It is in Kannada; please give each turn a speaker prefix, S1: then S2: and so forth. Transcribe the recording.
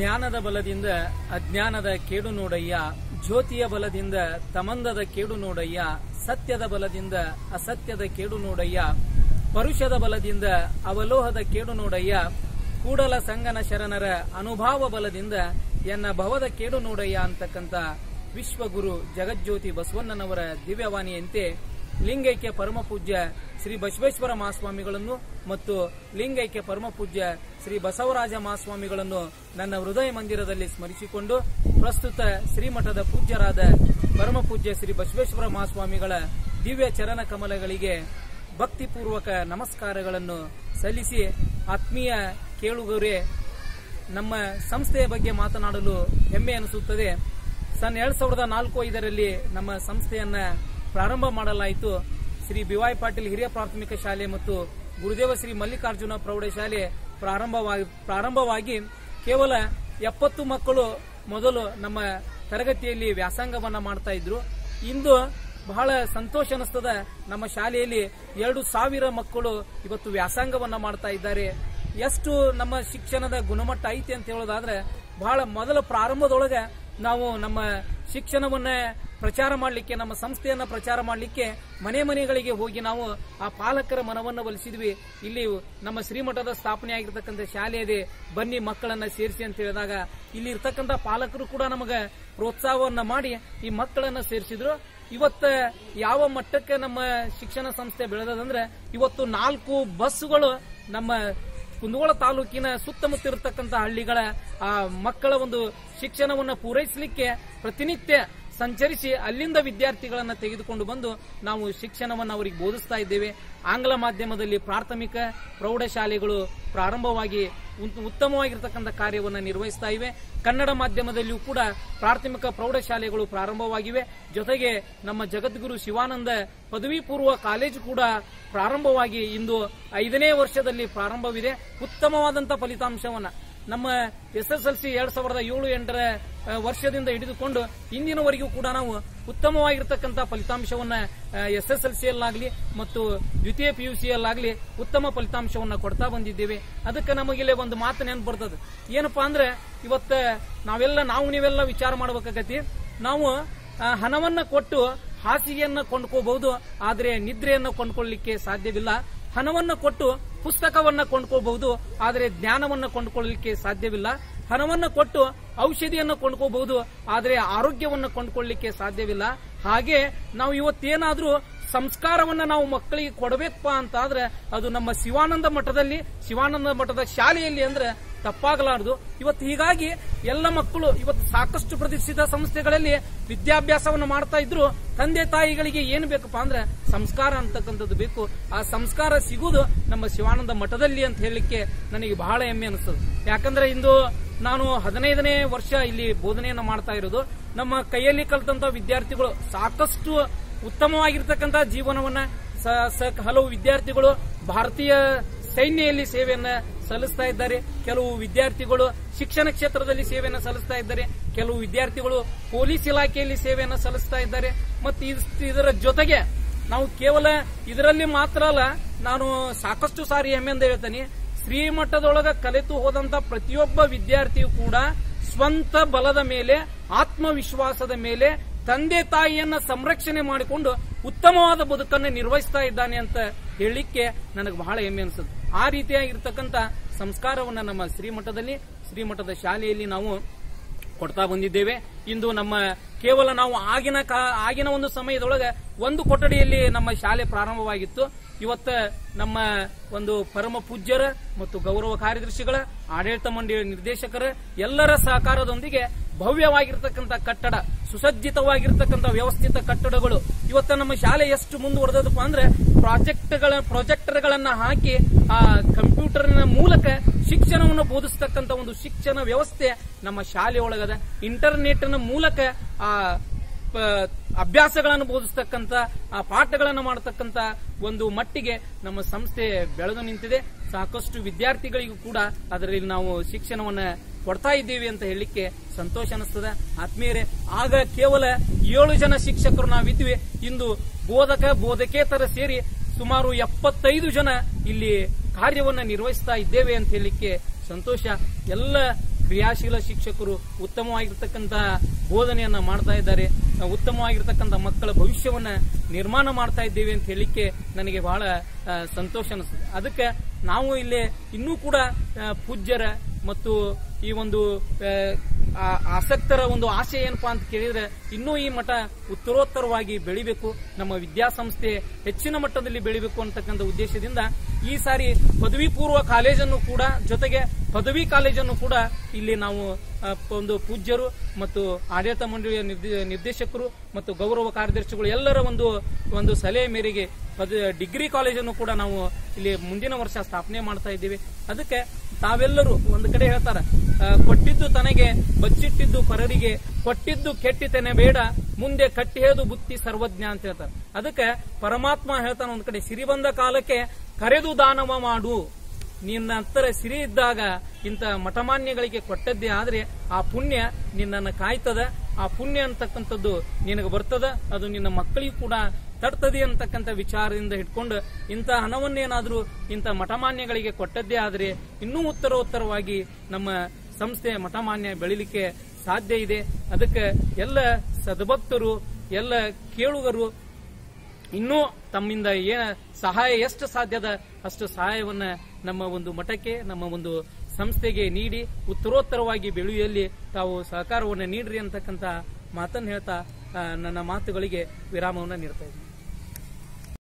S1: ಜ್ಞಾನದ ಬಲದಿಂದ ಅಜ್ಞಾನದ ಕೇಡು ನೋಡಯ್ಯ, ಜ್ಯೋತಿಯ ಬಲದಿಂದ ತಮಂದದ ಕೇಡು ನೋಡಯ್ಯ, ಸತ್ಯದ ಬಲದಿಂದ ಅಸತ್ಯದ ಕೇಡು ನೋಡಯ್ಯ, ಪರುಷದ ಬಲದಿಂದ ಅವಲೋಹದ ಕೇಡು ನೋಡಯ್ಯ, ಕೂಡಲ ಸಂಗನ ಶರಣರ ಅನುಭಾವ ಬಲದಿಂದ ಎನ್ನ ಭವದ ಕೇಡು ನೋಡಯ್ಯ ಅಂತಕ್ಕಂಥ ವಿಶ್ವಗುರು ಜಗಜ್ಯೋತಿ ಬಸವಣ್ಣನವರ ದಿವ್ಯವಾಣಿಯಂತೆ ಲಿಂಗೈಕ್ಯ ಪರಮಪೂಜ್ಯ ಶ್ರೀ ಬಸವೇಶ್ವರ ಮಹಾಸ್ವಾಮಿಗಳನ್ನು ಮತ್ತು ಲಿಂಗೈಕ್ಯ ಪರಮಪೂಜ್ಯ ಶ್ರೀ ಬಸವರಾಜ ಮಹಾಸ್ವಾಮಿಗಳನ್ನು ನನ್ನ ಹೃದಯ ಮಂದಿರದಲ್ಲಿ ಸ್ಮರಿಸಿಕೊಂಡು ಪ್ರಸ್ತುತ ಶ್ರೀಮಠದ ಪೂಜ್ಯರಾದ ಪರಮಪೂಜ್ಯ ಶ್ರೀ ಬಸವೇಶ್ವರ ಮಹಾಸ್ವಾಮಿಗಳ ದಿವ್ಯ ಚರಣ ಕಮಲಗಳಿಗೆ ಭಕ್ತಿಪೂರ್ವಕ ನಮಸ್ಕಾರಗಳನ್ನು ಸಲ್ಲಿಸಿ, ಆತ್ಮೀಯ ಕೇಳುಗರೆ, ನಮ್ಮ ಸಂಸ್ಥೆಯ ಬಗ್ಗೆ ಮಾತನಾಡಲು ಹೆಮ್ಮೆ ಅನಿಸುತ್ತದೆ. ಸನ್ 2004-5ರಲ್ಲಿ ನಮ್ಮ ಸಂಸ್ಥೆಯನ್ನ ಪ್ರಾರಂಭ ಮಾಡಲಾಯಿತು. ಶ್ರೀ ಬಿವೈ ಪಾಟೀಲ್ ಹಿರಿಯ ಪ್ರಾಥಮಿಕ ಶಾಲೆ ಮತ್ತು ಗುರುದೇವ ಶ್ರೀ ಮಲ್ಲಿಕಾರ್ಜುನ ಪ್ರೌಢಶಾಲೆ ಪ್ರಾರಂಭವಾಗಿ ಕೇವಲ 70 ಮಕ್ಕಳು ಮೊದಲು ನಮ್ಮ ತರಗತಿಯಲ್ಲಿ ವ್ಯಾಸಂಗವನ್ನ ಮಾಡ್ತಾ ಇದ್ರು. ಇಂದು ಬಹಳ ಸಂತೋಷ ಅನಿಸ್ತದ, ನಮ್ಮ ಶಾಲೆಯಲ್ಲಿ 2,000 ಮಕ್ಕಳು ಇವತ್ತು ವ್ಯಾಸಂಗವನ್ನ ಮಾಡ್ತಾ ಇದ್ದಾರೆ. ಎಷ್ಟು ನಮ್ಮ ಶಿಕ್ಷಣದ ಗುಣಮಟ್ಟ ಐತಿ ಅಂತ ಹೇಳೋದಾದ್ರೆ, ಬಹಳ ಮೊದಲ ಪ್ರಾರಂಭದೊಳಗೆ ನಾವು ನಮ್ಮ ಶಿಕ್ಷಣವನ್ನ ಪ್ರಚಾರ ಮಾಡಲಿಕ್ಕೆ, ನಮ್ಮ ಸಂಸ್ಥೆಯನ್ನ ಪ್ರಚಾರ ಮಾಡಲಿಕ್ಕೆ ಮನೆ ಮನೆಗಳಿಗೆ ಹೋಗಿ ನಾವು ಆ ಪಾಲಕರ ಮನವನ್ನು ಒಲಿಸಿದ್ವಿ. ಇಲ್ಲಿ ನಮ್ಮ ಶ್ರೀಮಠದ ಸ್ಥಾಪನೆ ಆಗಿರ್ತಕ್ಕಂಥ ಶಾಲೆ ಇದೆ, ಬನ್ನಿ ಮಕ್ಕಳನ್ನ ಸೇರಿಸಿ ಅಂತ ಹೇಳಿದಾಗ ಇಲ್ಲಿ ಇರ್ತಕ್ಕಂಥ ಪಾಲಕರು ಕೂಡ ನಮಗೆ ಪ್ರೋತ್ಸಾಹವನ್ನ ಮಾಡಿ ಈ ಮಕ್ಕಳನ್ನ ಸೇರಿಸಿದ್ರು. ಇವತ್ತ ಯಾವ ಮಟ್ಟಕ್ಕೆ ನಮ್ಮ ಶಿಕ್ಷಣ ಸಂಸ್ಥೆ ಬೆಳೆದಂದ್ರೆ, ಇವತ್ತು 4 ಬಸ್ಸುಗಳು ನಮ್ಮ ಕುಂದಗೋಳ ತಾಲೂಕಿನ ಸುತ್ತಮುತ್ತ ಇರತಕ್ಕಂಥ ಹಳ್ಳಿಗಳ ಆ ಮಕ್ಕಳ ಒಂದು ಶಿಕ್ಷಣವನ್ನು ಪೂರೈಸಲಿಕ್ಕೆ ಪ್ರತಿನಿತ್ಯ ಸಂಚರಿಸಿ ಅಲ್ಲಿಂದ ವಿದ್ಯಾರ್ಥಿಗಳನ್ನ ತೆಗೆದುಕೊಂಡು ಬಂದು ನಾವು ಶಿಕ್ಷಣವನ್ನು ಅವರಿಗೆ ಬೋಧಿಸ್ತಾ ಇದ್ದೇವೆ. ಆಂಗ್ಲ ಮಾಧ್ಯಮದಲ್ಲಿ ಪ್ರಾಥಮಿಕ ಪ್ರೌಢಶಾಲೆಗಳು ಪ್ರಾರಂಭವಾಗಿ ಉತ್ತಮವಾಗಿರ್ತಕ್ಕಂಥ ಕಾರ್ಯವನ್ನು ನಿರ್ವಹಿಸ್ತಾ ಇವೆ. ಕನ್ನಡ ಮಾಧ್ಯಮದಲ್ಲಿಯೂ ಕೂಡ ಪ್ರಾಥಮಿಕ ಪ್ರೌಢಶಾಲೆಗಳು ಪ್ರಾರಂಭವಾಗಿವೆ. ಜೊತೆಗೆ ನಮ್ಮ ಜಗದ್ಗುರು ಶಿವಾನಂದ ಪದವಿ ಪೂರ್ವ ಕಾಲೇಜು ಕೂಡ ಪ್ರಾರಂಭವಾಗಿ ಇಂದು 5ನೇ ವರ್ಷದಲ್ಲಿ ಪ್ರಾರಂಭವಿದೆ. ಉತ್ತಮವಾದಂತಹ ಫಲಿತಾಂಶವನ್ನ ನಮ್ಮ SSLC 2007-8 ವರ್ಷದಿಂದ ಹಿಡಿದುಕೊಂಡು ಇಂದಿನವರೆಗೂ ಕೂಡ ನಾವು ಉತ್ತಮವಾಗಿರ್ತಕ್ಕಂಥ ಫಲಿತಾಂಶವನ್ನ SSLCಯಲ್ಲಾಗಲಿ ಮತ್ತು ದ್ವಿತೀಯ PUCಯಲ್ಲಾಗಲಿ ಉತ್ತಮ ಫಲಿತಾಂಶವನ್ನ ಕೊಡ್ತಾ ಬಂದಿದ್ದೇವೆ. ಅದಕ್ಕೆ ನಮಗಿಲ್ಲಿ ಒಂದು ಮಾತು ನೆನಪು ಬರ್ತದೆ. ಏನಪ್ಪಾ ಅಂದ್ರೆ, ಇವತ್ತ ನಾವು ನೀವೆಲ್ಲ ವಿಚಾರ ಮಾಡಬೇಕಾಗತಿ. ನಾವು ಹಣವನ್ನ ಕೊಟ್ಟು ಹಾಸಿಗೆಯನ್ನ ಕೊಂಡ್ಕೋಬಹುದು, ಆದ್ರೆ ನಿದ್ರೆಯನ್ನ ಕೊಂಡ್ಕೊಳ್ಳಲಿಕ್ಕೆ ಸಾಧ್ಯವಿಲ್ಲ. ಹಣವನ್ನ ಕೊಟ್ಟು ಪುಸ್ತಕವನ್ನ ಕೊಂಡ್ಕೋಬಹುದು, ಆದರೆ ಜ್ಞಾನವನ್ನ ಕೊಂಡ್ಕೊಳ್ಳಲಿಕ್ಕೆ ಸಾಧ್ಯವಿಲ್ಲ. ಹಣವನ್ನ ಕೊಟ್ಟು ಔಷಧಿಯನ್ನು ಕೊಂಡ್ಕೋಬಹುದು, ಆದರೆ ಆರೋಗ್ಯವನ್ನ ಕೊಂಡ್ಕೊಳ್ಳಲಿಕ್ಕೆ ಸಾಧ್ಯವಿಲ್ಲ. ಹಾಗೆ ನಾವು ಇವತ್ತೇನಾದ್ರೂ ಸಂಸ್ಕಾರವನ್ನ ನಾವು ಮಕ್ಕಳಿಗೆ ಕೊಡಬೇಕಪ್ಪ ಅಂತ ಆದ್ರೆ ಅದು ನಮ್ಮ ಶಿವಾನಂದ ಮಠದ ಶಾಲೆಯಲ್ಲಿ ಅಂದ್ರೆ ತಪ್ಪಾಗಲಾರದು. ಇವತ್ತು ಹೀಗಾಗಿ ಎಲ್ಲ ಮಕ್ಕಳು ಇವತ್ತು ಸಾಕಷ್ಟು ಪ್ರತಿಷ್ಠಿತ ಸಂಸ್ಥೆಗಳಲ್ಲಿ ವಿದ್ಯಾಭ್ಯಾಸವನ್ನು ಮಾಡ್ತಾ ಇದ್ರು. ತಂದೆ ತಾಯಿಗಳಿಗೆ ಏನು ಬೇಕಪ್ಪ ಅಂದ್ರೆ ಸಂಸ್ಕಾರ ಅಂತಕ್ಕಂಥದ್ದು ಬೇಕು. ಆ ಸಂಸ್ಕಾರ ಸಿಗುವುದು ನಮ್ಮ ಶಿವಾನಂದ ಮಠದಲ್ಲಿ ಅಂತ ಹೇಳಲಿಕ್ಕೆ ನನಗೆ ಬಹಳ ಹೆಮ್ಮೆ ಅನಿಸ್ತದೆ. ಯಾಕಂದ್ರೆ ಇಂದು ನಾನು 15ನೇ ವರ್ಷ ಇಲ್ಲಿ ಬೋಧನೆಯನ್ನ ಮಾಡ್ತಾ ಇರೋದು. ನಮ್ಮ ಕೈಯಲ್ಲಿ ಕಲಿತಂತ ವಿದ್ಯಾರ್ಥಿಗಳು ಸಾಕಷ್ಟು ಉತ್ತಮವಾಗಿರ್ತಕ್ಕಂಥ ಜೀವನವನ್ನ ಹಲವು ವಿದ್ಯಾರ್ಥಿಗಳು ಭಾರತೀಯ ಸೈನ್ಯದಲ್ಲಿ ಸೇವೆಯನ್ನ ಸಲ್ಲಿಸ್ತಾ ಇದ್ದಾರೆ. ಕೆಲವು ವಿದ್ಯಾರ್ಥಿಗಳು ಶಿಕ್ಷಣ ಕ್ಷೇತ್ರದಲ್ಲಿ ಸೇವೆಯನ್ನ ಸಲ್ಲಿಸ್ತಾ ಇದ್ದಾರೆ. ಕೆಲವು ವಿದ್ಯಾರ್ಥಿಗಳು ಪೊಲೀಸ್ ಇಲಾಖೆಯಲ್ಲಿ ಸೇವೆಯನ್ನ ಸಲ್ಲಿಸ್ತಾ ಇದ್ದಾರೆ. ಮತ್ತು ಇದರ ಜೊತೆಗೆ ನಾವು ಕೇವಲ ಇದರಲ್ಲಿ ಮಾತ್ರ ಅಲ್ಲ, ನಾನು ಸಾಕಷ್ಟು ಸಾರಿ ಹೆಮ್ಮೆಂದ ಹೇಳ್ತೇನೆ, ಶ್ರೀಮಠದೊಳಗ ಕಲಿತು ಹೋದಂತ ಪ್ರತಿಯೊಬ್ಬ ವಿದ್ಯಾರ್ಥಿಯು ಕೂಡ ಸ್ವಂತ ಬಲದ ಮೇಲೆ, ಆತ್ಮವಿಶ್ವಾಸದ ಮೇಲೆ ತಂದೆ ತಾಯಿಯನ್ನ ಸಂರಕ್ಷಣೆ ಮಾಡಿಕೊಂಡು ಉತ್ತಮವಾದ ಬದುಕನ್ನು ನಿರ್ವಹಿಸ್ತಾ ಇದ್ದಾನೆ ಅಂತ ಹೇಳಲಿಕ್ಕೆ ನನಗೆ ಬಹಳ ಹೆಮ್ಮೆ ಅನಿಸುತ್ತೆ. ಆ ರೀತಿಯಾಗಿರ್ತಕ್ಕಂಥ ಸಂಸ್ಕಾರವನ್ನ ನಮ್ಮ ಶ್ರೀಮಠದ ಶಾಲೆಯಲ್ಲಿ ನಾವು ಕೊಡ್ತಾ ಬಂದಿದ್ದೇವೆ. ಇಂದು ನಮ್ಮ ಕೇವಲ ನಾವು ಆಗಿನ ಒಂದು ಸಮಯದೊಳಗೆ ಒಂದು ಕೊಠಡಿಯಲ್ಲಿ ನಮ್ಮ ಶಾಲೆ ಪ್ರಾರಂಭವಾಗಿತ್ತು. ಇವತ್ತ ನಮ್ಮ ಒಂದು ಪರಮ ಪೂಜ್ಯರ ಮತ್ತು ಗೌರವ ಕಾರ್ಯದರ್ಶಿಗಳ, ಆಡಳಿತ ಮಂಡಳಿ ನಿರ್ದೇಶಕರ ಎಲ್ಲರ ಸಹಕಾರದೊಂದಿಗೆ ಭವ್ಯವಾಗಿರ್ತಕ್ಕಂಥ ಕಟ್ಟಡ, ಸುಸಜ್ಜಿತವಾಗಿರ್ತಕ್ಕಂಥ ವ್ಯವಸ್ಥಿತ ಕಟ್ಟಡಗಳು ಇವತ್ತ ನಮ್ಮ ಶಾಲೆ ಎಷ್ಟು ಮುಂದುವರೆದಪ್ಪ ಅಂದ್ರೆ ಪ್ರಾಜೆಕ್ಟರ್ಗಳನ್ನ ಹಾಕಿ ಆ ಕಂಪ್ಯೂಟರ್ನ ಮೂಲಕ ಶಿಕ್ಷಣವನ್ನು ಬೋಧಿಸತಕ್ಕಂಥ ಒಂದು ಶಿಕ್ಷಣ ವ್ಯವಸ್ಥೆ ನಮ್ಮ ಶಾಲೆಯೊಳಗದ. ಇಂಟರ್ನೆಟ್ನ ಮೂಲಕ ಆ ಅಭ್ಯಾಸಗಳನ್ನು ಬೋಧಿಸತಕ್ಕಂಥ ಆ ಪಾಠಗಳನ್ನು ಮಾಡತಕ್ಕಂಥ ಒಂದು ಮಟ್ಟಿಗೆ ನಮ್ಮ ಸಂಸ್ಥೆ ಬೆಳೆದು ನಿಂತಿದೆ. ಸಾಕಷ್ಟು ವಿದ್ಯಾರ್ಥಿಗಳಿಗೂ ಕೂಡ ಅದರಲ್ಲಿ ನಾವು ಶಿಕ್ಷಣವನ್ನ ಕೊಡ್ತಾ ಇದ್ದೀವಿ ಅಂತ ಹೇಳಲಿಕ್ಕೆ ಸಂತೋಷ ಅನಿಸ್ತದೆ. ಆತ್ಮೀಯರೇ, ಆಗ ಕೇವಲ 7 ಜನ ಶಿಕ್ಷಕರು ನಾವಿದ್ವಿ. ಇಂದು ಬೋಧಕೇತರ ಸೇರಿ ಸುಮಾರು 75 ಜನ ಇಲ್ಲಿ ಕಾರ್ಯವನ್ನ ನಿರ್ವಹಿಸ್ತಾ ಇದ್ದೇವೆ ಅಂತ ಹೇಳಲಿಕ್ಕೆ ಸಂತೋಷ. ಎಲ್ಲ ಕ್ರಿಯಾಶೀಲ ಶಿಕ್ಷಕರು ಉತ್ತಮವಾಗಿರ್ತಕ್ಕಂತಹ ಬೋಧನೆಯನ್ನ ಮಾಡ್ತಾ ಇದ್ದಾರೆ. ಉತ್ತಮವಾಗಿರ್ತಕ್ಕಂಥ ಮಕ್ಕಳ ಭವಿಷ್ಯವನ್ನ ನಿರ್ಮಾಣ ಮಾಡ್ತಾ ಇದ್ದೇವೆ ಅಂತ ಹೇಳಿಕ್ಕೆ ನನಗೆ ಬಹಳ ಸಂತೋಷ ಅನಿಸ್ತದೆ. ಅದಕ್ಕೆ ನಾವು ಇಲ್ಲಿ ಇನ್ನೂ ಕೂಡ ಪೂಜ್ಯರ ಮತ್ತು ಈ ಒಂದು ಆಸಕ್ತರ ಒಂದು ಆಶೆ ಏನಪ್ಪಾ ಅಂತ ಕೇಳಿದ್ರೆ, ಇನ್ನೂ ಈ ಮಠ ಉತ್ತರೋತ್ತರವಾಗಿ ಬೆಳಿಬೇಕು, ನಮ್ಮ ವಿದ್ಯಾಸಂಸ್ಥೆ ಹೆಚ್ಚಿನ ಮಟ್ಟದಲ್ಲಿ ಬೆಳಿಬೇಕು ಅಂತಕ್ಕಂಥ ಉದ್ದೇಶದಿಂದ ಈ ಸಾರಿ ಪದವಿ ಪೂರ್ವ ಕಾಲೇಜನ್ನು ಕೂಡ ಜೊತೆಗೆ ಪದವಿ ಕಾಲೇಜನ್ನು ಕೂಡ ಇಲ್ಲಿ ನಾವು ಒಂದು ಪೂಜ್ಯರು ಮತ್ತು ಆಡಳಿತ ಮಂಡಳಿಯ ನಿರ್ದೇಶಕರು ಮತ್ತು ಗೌರವ ಕಾರ್ಯದರ್ಶಿಗಳು ಎಲ್ಲರ ಒಂದು ಸಲಹೆ ಮೇರೆಗೆ ಡಿಗ್ರಿ ಕಾಲೇಜನ್ನು ಕೂಡ ನಾವು ಇಲ್ಲಿ ಮುಂದಿನ ವರ್ಷ ಸ್ಥಾಪನೆ ಮಾಡ್ತಾ ಇದ್ದೀವಿ. ಅದಕ್ಕೆ ತಾವೆಲ್ಲರೂ ಒಂದು ಕಡೆ ಹೇಳ್ತಾರ, ಕೊಟ್ಟಿದ್ದು ತನಗೆ ಬಚ್ಚಿಟ್ಟಿದ್ದು ಪರರಿಗೆ, ಕೊಟ್ಟಿದ್ದು ಕೆಟ್ಟಿತನೆ ಬೇಡ, ಮುಂದೆ ಕಟ್ಟಿಹೇದು ಬುತ್ತಿ ಸರ್ವಜ್ಞ ಅಂತ ಹೇಳ್ತಾರೆ. ಅದಕ್ಕೆ ಪರಮಾತ್ಮ ಹೇಳ್ತಾನೆ ಒಂದ್ ಕಡೆ, ಸಿರಿ ಬಂದ ಕಾಲಕ್ಕೆ ಕರೆದು ದಾನವ ಮಾಡು. ನಿನ್ನ ಹತ್ತಿರ ಸಿರಿ ಇದ್ದಾಗ ಇಂಥ ಮಠಮಾನ್ಯಗಳಿಗೆ ಕೊಟ್ಟದ್ದೇ ಆದ್ರೆ ಆ ಪುಣ್ಯ ನಿನ್ನನ್ನು ಕಾಯ್ತದ. ಆ ಪುಣ್ಯ ಅಂತಕ್ಕಂಥದ್ದು ನಿನಗೆ ಬರ್ತದ, ಅದು ನಿನ್ನ ಮಕ್ಕಳಿಗೂ ಕೂಡ ತಡ್ತದೆ ಅಂತಕ್ಕಂಥ ವಿಚಾರದಿಂದ ಇಟ್ಕೊಂಡು ಇಂಥ ಹಣವನ್ನೇನಾದ್ರೂ ಇಂಥ ಮಠಮಾನ್ಯಗಳಿಗೆ ಕೊಟ್ಟದ್ದೇ ಆದ್ರೆ ಇನ್ನೂ ಉತ್ತರೋತ್ತರವಾಗಿ ನಮ್ಮ ಸಂಸ್ಥೆ ಮಠಮಾನ್ಯ ಬೆಳಿಲಿಕ್ಕೆ ಸಾಧ್ಯ ಇದೆ. ಅದಕ್ಕೆ ಎಲ್ಲ ಸದ್ಭಕ್ತರು, ಎಲ್ಲ ಕೇಳುಗರು ಇನ್ನೂ ತಮ್ಮಿಂದ ಸಹಾಯ ಎಷ್ಟು ಸಾಧ್ಯದ ಅಷ್ಟು ಸಹಾಯವನ್ನ ನಮ್ಮ ಒಂದು ಮಠಕ್ಕೆ, ನಮ್ಮ ಒಂದು ಸಂಸ್ಥೆಗೆ ನೀಡಿ ಉತ್ತರೋತ್ತರವಾಗಿ ಬೆಳೆಯುವಲ್ಲಿ ತಾವು ಸಹಕಾರವನ್ನು ನೀಡ್ರಿ ಅಂತಕ್ಕಂಥ ಮಾತನ್ನು ಹೇಳ್ತಾ ನನ್ನ ಮಾತುಗಳಿಗೆ ವಿರಾಮವನ್ನು ನೀಡ್ತಾ ಇದ್ದೀನಿ.